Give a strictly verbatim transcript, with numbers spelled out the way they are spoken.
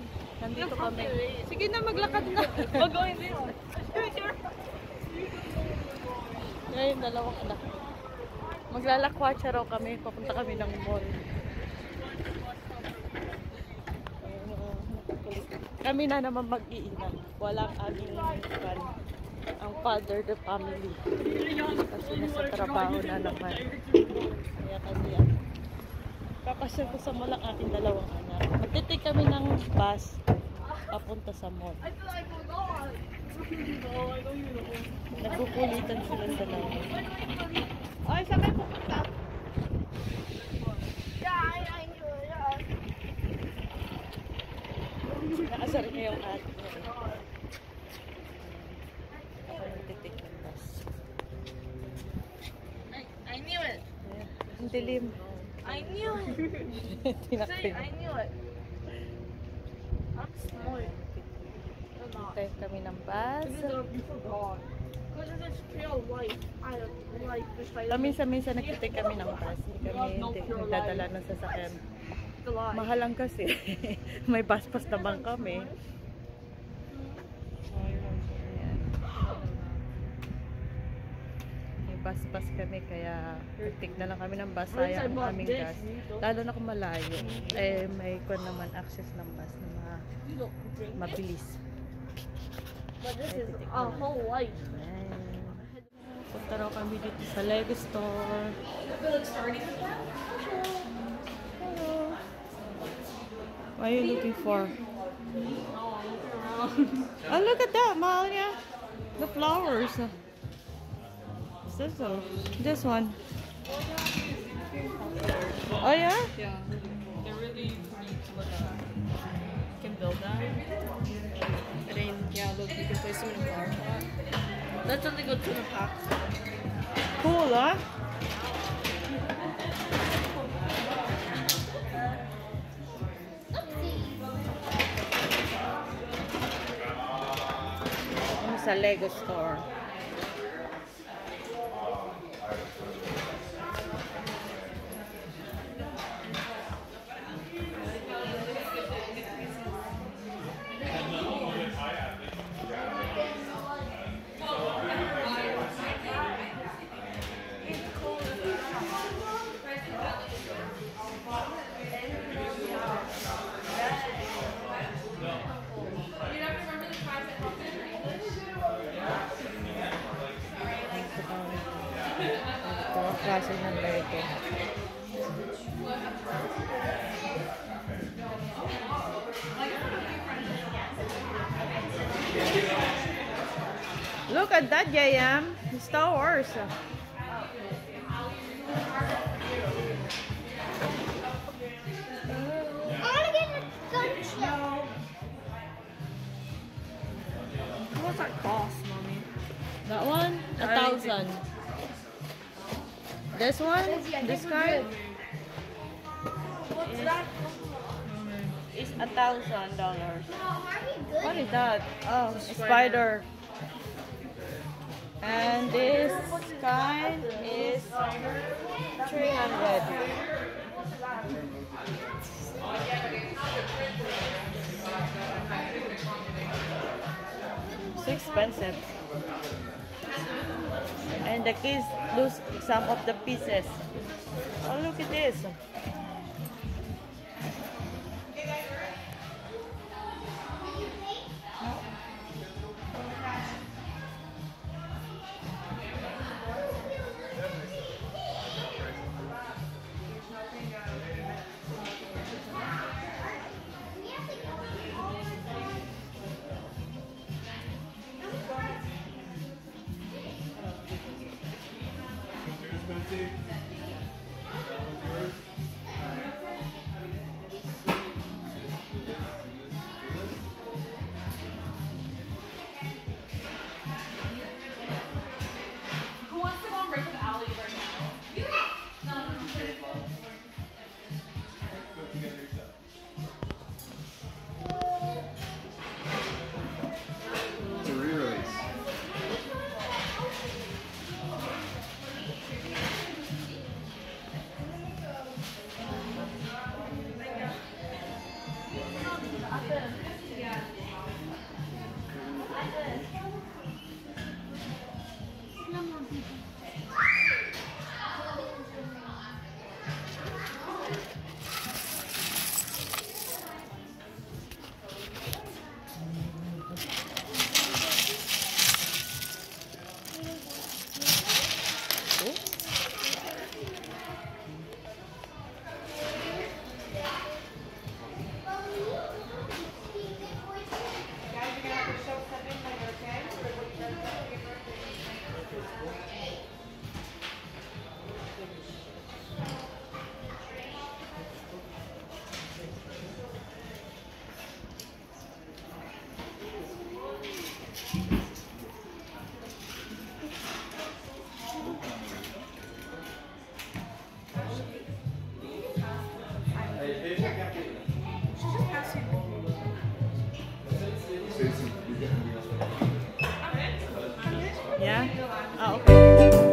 Nandito kami. Sige na, maglakad na. Huwag ko hindi. Ngayon, dalawang anak. Maglalakwatsa raw kami. Papunta kami ng mall. Kami na naman mag-iina. Walang aming fan. Ang father the family. Kasi nasa trabaho na naman. Kaya kasi yan. Papasyal ko sa mall ang aking dalawang anak. Magtitig kami ng bus papunta sa mall. Nagpupulitan sila sa dalawa. Ay, saan kayo pupunta? Nakasar niya yung ate niya. Ako magtitig ng bus. I, I knew it. Ayan. Ang dilim. I knew it. Say, I knew it. I'm smart. Hintay kami ng bus. You forgot. Because it's a real life. I don't like this. Paminsan-minsan nagtitig kami ng bus. Hindi kami hindi nagdadala ng sasakyan. Mahal lang kasi. May bus-pass naman kami. Ayan. May bus-pass kami kaya titig na lang kami ng bus. Sayang ang aming gas. Lalo na kung malayo. Eh, may kon naman access ng bus na ma mabilis. But this is a whole life. Ayan. Punta raw kami dito sa Lego store. Hello. What are you looking for? Oh, look at that, Malia. The flowers. Is this one? This one. Oh, yeah? Yeah. They're really pretty to look at. You can build that. I mean, yeah, look, you can place them in a flower pot. That's something good to the pack. Cool, huh? Sa Lego store. Klase ng Lego. Look at that, Jayam. Star Wars. What's that cost, mommy? That one? A thousand. This one? This card? What's that? It's a thousand dollars. What is that? Oh, a spider. And this kind is three hundred. It's expensive. And the kids lose some of the pieces. Oh, look at this. Yeah? Ah, okay.